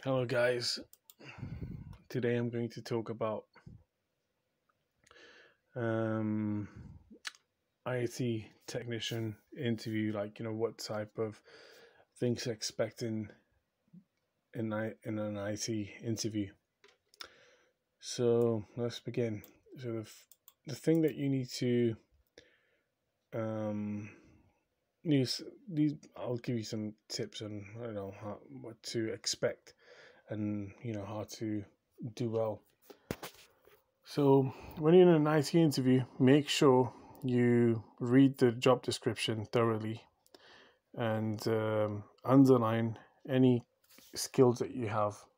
Hello, guys. Today I'm going to talk about um, IT technician interview. What type of things to expect in an IT interview. So let's begin. So the thing that you need to um, use these, I'll give you some tips on what to expect and how to do well. So, when you're in an IT interview, make sure you read the job description thoroughly and underline any skills that you have